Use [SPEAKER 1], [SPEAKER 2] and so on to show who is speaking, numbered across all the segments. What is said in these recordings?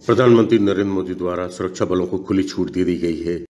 [SPEAKER 1] प्रधानमंत्री नरेंद्र मोदी द्वारा सुरक्षा बलों को खुली छूट दे दी गई है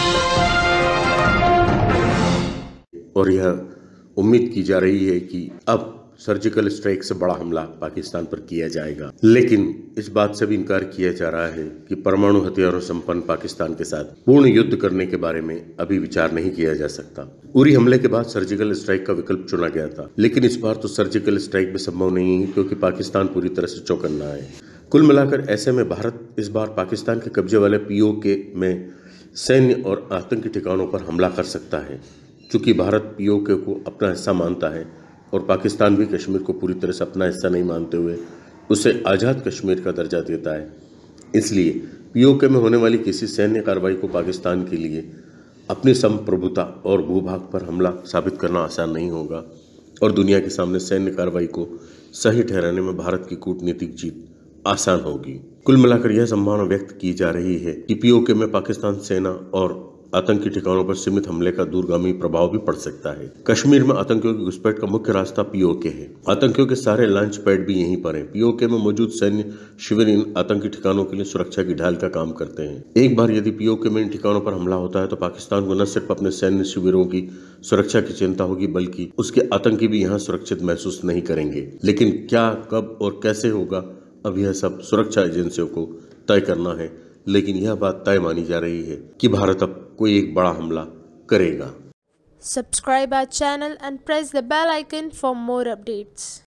[SPEAKER 1] और यह उम्मीद की जा रही है कि अब सर्जिकल स्ट्राइक से बड़ा हमला पाकिस्तान पर किया जाएगा। लेकिन इस बात से भी इनकार किया जा रहा है कि परमाणु हथियारों संपन्न पाकिस्तान के साथ पूर्ण युद्ध करने के बारे में अभी विचार नहीं किया जा सकता। उरी हमले के बाद सर्जिकल स्ट्राइक का विकल्प चुना गया था, लेकिन इस बार तो सर्जिकल स्ट्राइक भी संभव नहीं है क्योंकि पाकिस्तान पूरी तरह से चौकन्ना है। कुल मिलाकर ऐसे में भारत इस बार पाकिस्तान के कब्जे वाले POK में सैन्य और आतंकी ठिकानों पर हमला कर सकता है। चूंकि भारत POK को अपना हिस्सा मानता है और पाकिस्तान भी कश्मीर को पूरी तरह से अपना हिस्सा नहीं मानते हुए उसे आज़ाद कश्मीर का दर्जा देता है, इसलिए POK में होने वाली किसी सैन्य कार्रवाई को पाकिस्तान के लिए अपनी संप्रभुता और भूभाग पर हमला साबित करना आसान नहीं होगा और दुनिया के सामने सैन्य कार्रवाई को सही ठहराने में भारत की कूटनीतिक जीत आसान होगी। कुल मिलाकर यह संभावना व्यक्त की जा रही है कि POK में पाकिस्तान सेना और आतंकी ठिकानों पर सीमित हमले का दूरगामी प्रभाव भी पड़ सकता है। कश्मीर में आतंकियों की घुसपैठ का मुख्य रास्ता POK है। आतंकियों के सारे लॉन्च पैड भी यहीं पर हैं। POK में मौजूद सैन्य शिविर इन आतंकी ठिकानों के लिए सुरक्षा की ढाल का काम करते हैं। एक बार यदि POK में इन ठिकानों पर हमला होता है तो पाकिस्तान को न सिर्फ अपने सैन्य शिविरों की सुरक्षा की चिंता होगी बल्कि उसके आतंकी भी यहाँ सुरक्षित महसूस नहीं करेंगे। लेकिन क्या, कब और कैसे होगा, अब यह सब सुरक्षा एजेंसियों को तय करना है। लेकिन यह बात तय मानी जा रही है कि भारत अब कोई एक बड़ा हमला करेगा।
[SPEAKER 2] Subscribe our channel and press the bell icon for more updates.